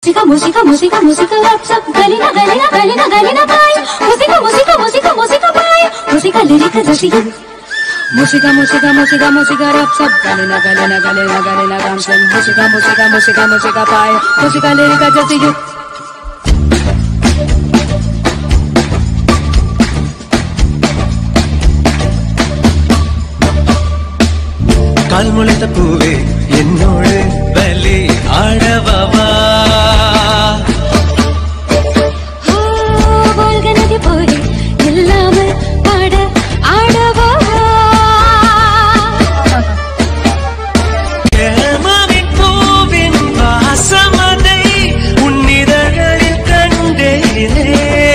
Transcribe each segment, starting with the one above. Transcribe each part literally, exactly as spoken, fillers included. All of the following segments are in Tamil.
Música, música, música, rap, sab, galina, galina, galina, galina, bye. Música, música, música, música, bye. Música lírica, rasica. Música, música, música, música, rap, sab, galina, galina, galina, galina, gamsam. Música, música, música, música, bye. Música lírica, rasica. கால் முளைத்த பூவே என்னோடு வலி ஆடவா நதி போலே இல்லாமல் பாட ஆடவா கேமாவின் பூவின் வாசமதை உன்னிதழ்களில் கண்டேனே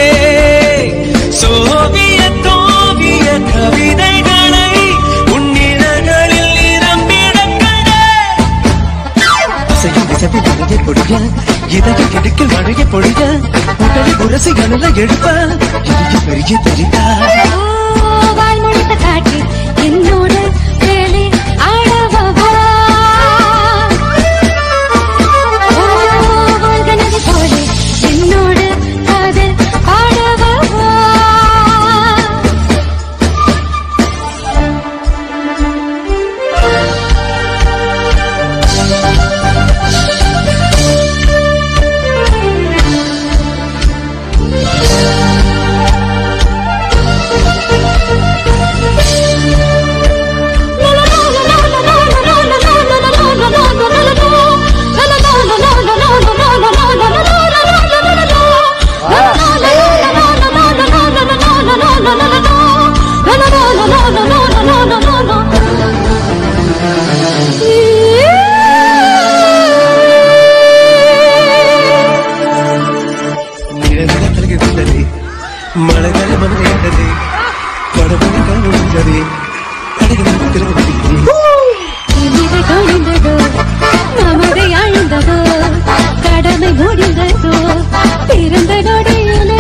சோவிய தோவிய கவிதைகளை உன்னிதழ்களில் நிரம்பிடக் கண்டே பொடிய இதய கிடுக்கில் மழைய பொழிய உடலை உரசி கனல எடுப்ப இடிய பெரிய தெரியா வால் முடித்த காட்டி என்னோட வேலை ஆடவா நதி போலே என்னோட காதல் பாடவா மழைகளை மனதே கடவுள் கழுந்ததே கொழிந்ததோ நமதை ஆழ்ந்ததோ கடமை முடிந்ததோ பிறந்த நொடியிலே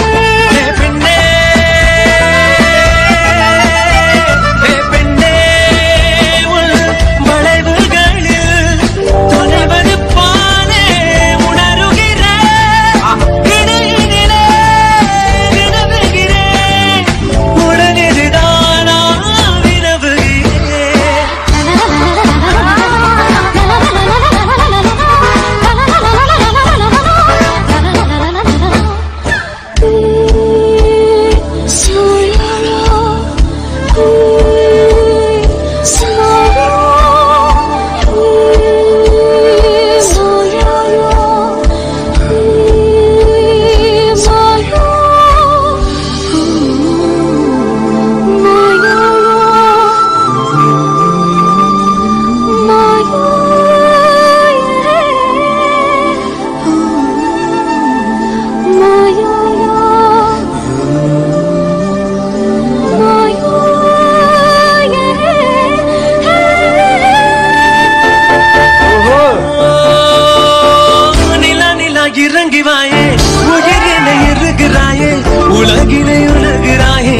உலகினை உலகிறாயே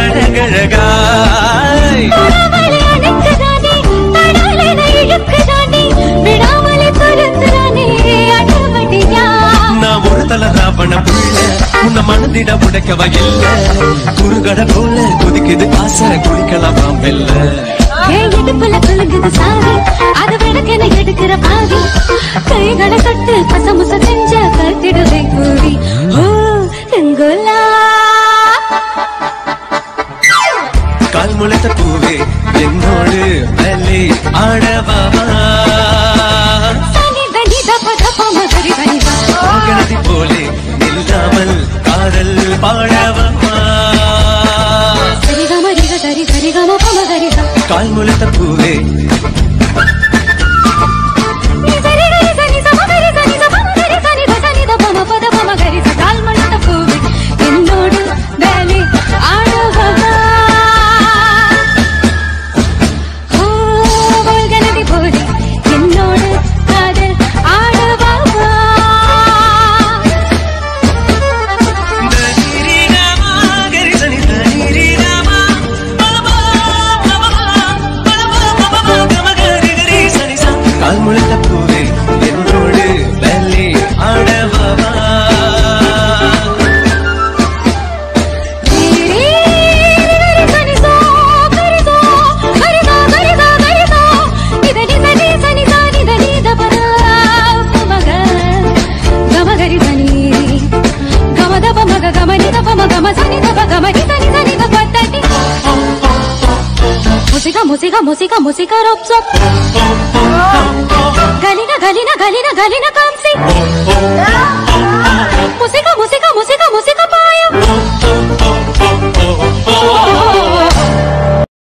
அழகழகாய் நான் ஒரு தல ராவண புள்ள உன்னை மனதிட உடைக்கவா இல்ல குறுகட போல குதிக்குது ஆசை குடிக்கலாமா மெல்ல இடுப்புல குலுங்குது சாவி அது விளக்கென எடுக்கிற பாவி கைகளை தொட்டு பசமுச செஞ்ச கத்திடுவை கூடி ஓ செங்குலா கால் முளைத்த பூவே என்னோடு வலி ஆடவா நதி போலே நில்லாமல் காதல் பாடவா கால் முளைத்த பூவே musika musika musika rop sop galina galina galina galina kamsi